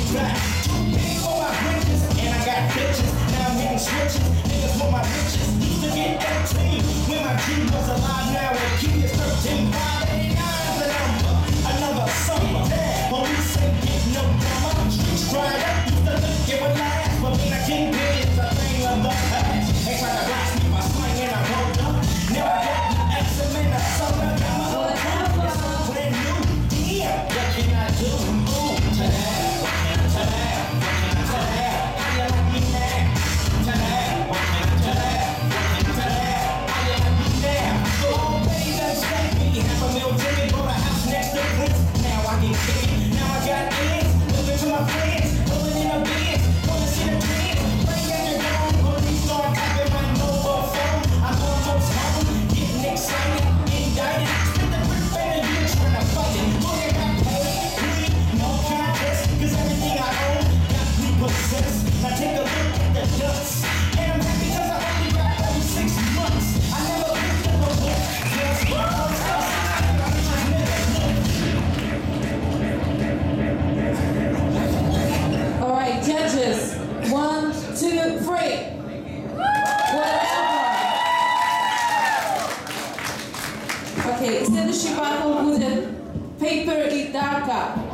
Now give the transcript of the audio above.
back. Too big for my britches, and I got bitches. Now I'm hitting switches. Niggas want my riches. Used to get 13 when my G was alive. Now a key is 13. 589 is the number. Another summer. Police ain't get no drama. Streets dried up. Used to look it would last, but being a kingpin is a thing of the past. They try to blast me by slang and I rolled up. Now I got the X in Minnesota. Got my own crew. It's so brand new. Damn, what can I do? Ooh, to that, what can I to that? What can I to that? How you like me now? To that, what can I to that? What can I to that? How you like me now? So old baby done stacked me. Half a mil ticket, bought a house next to Prince. Now I get kicked. Now I got ends. Looking to my friends. Pulling in a Benz. Wanna see the trends. Bring out your gun. Police start tapping my mobile phone. I'm almost home. Getting excited. Indicted. Spend the grip and a year trying to fight it. Lawyer got paid. Plead. No contest. Cause everything I own got me possessed. Now take a look at the dust. And I'm happy cause I only got 36 months. I never picked up a book. Just my first house. All right, judges. 1, 2, 3. Whatever. Окей, следующий батл будет Paper и Darka.